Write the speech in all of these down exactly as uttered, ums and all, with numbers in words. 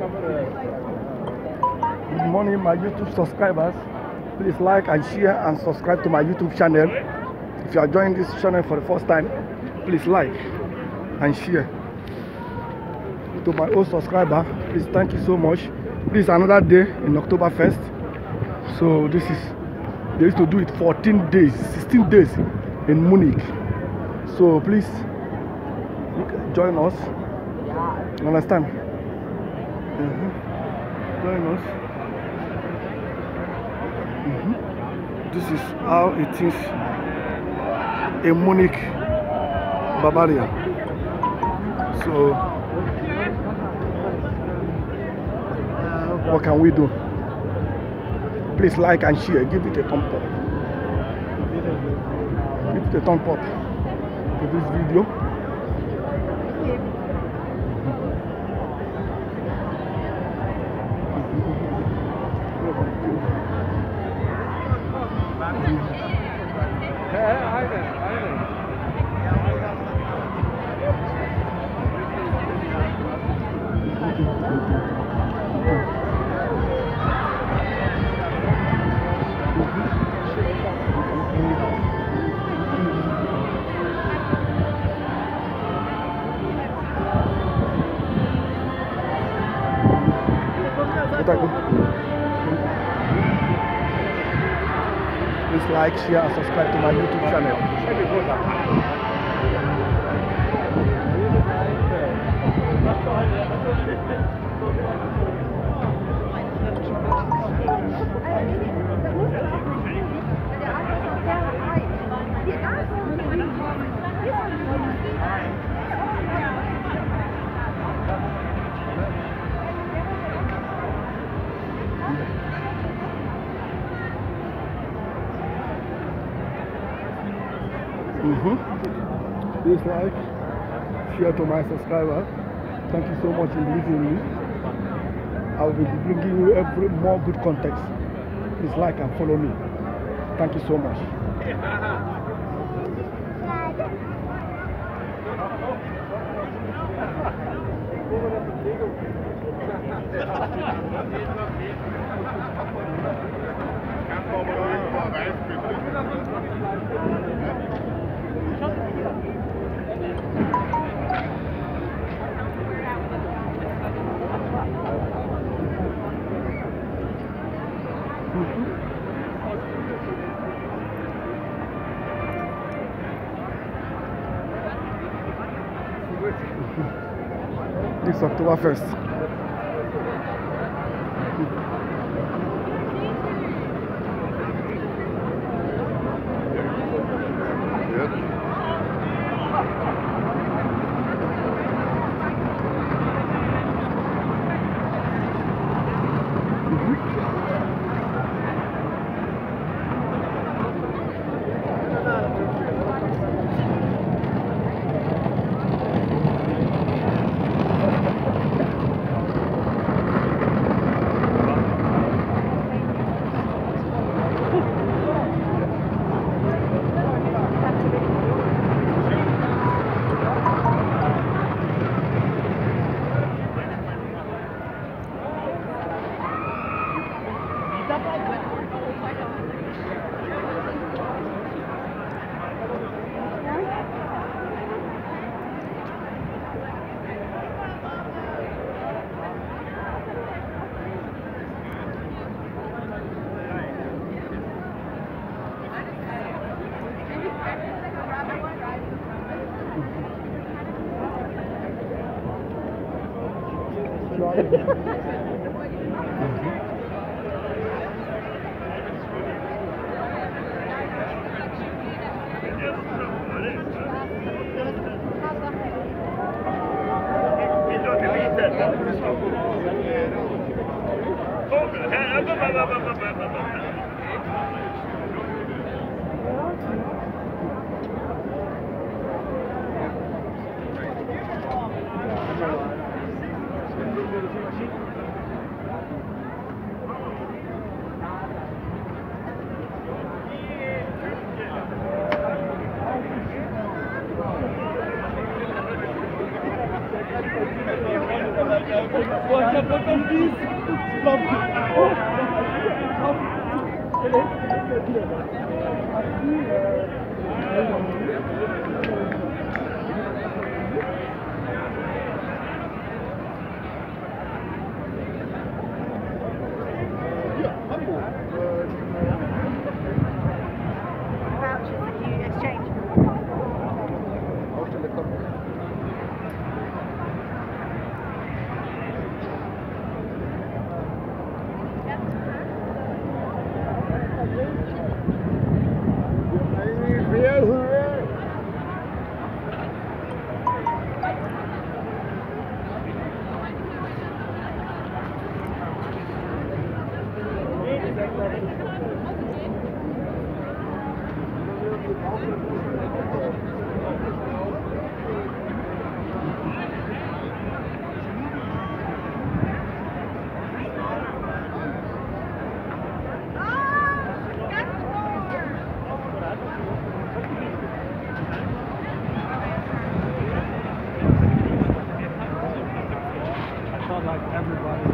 Good morning, my YouTube subscribers. Please like and share and subscribe to my YouTube channel. If you are joining this channel for the first time, please like and share. To my old subscriber, please thank you so much. This is another day in October first. So this is, they used to do it fourteen days, sixteen days in Munich. So please join us. You understand? Mm-hmm. Join us. Mm-hmm. This is how it is in Munich, Bavaria. So what can we do? Please like and share. Give it a thumb up. Give it a thumb up to this video. Please like, share, and subscribe to my YouTube channel. Mm-hmm. Please like, share to my subscribers. Thank you so much in believing in me. I will be bringing you every more good context. Please like and follow me. Thank you so much. This October first. Vouchers that you exchange. Like everybody.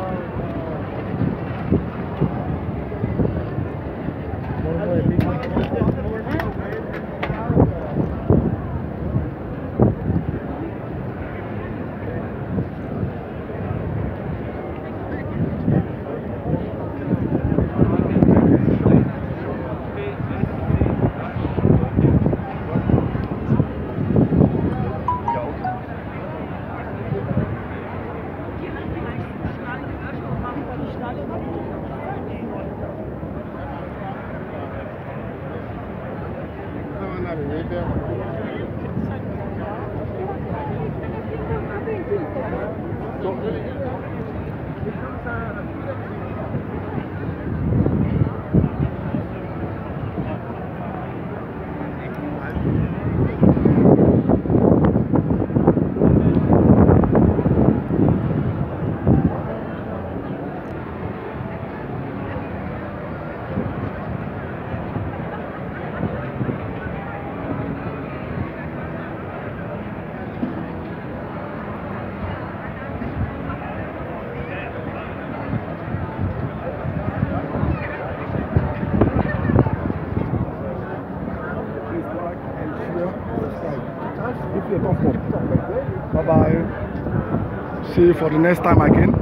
Bye bye. See you for the next time again.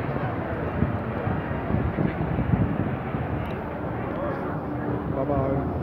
Bye bye.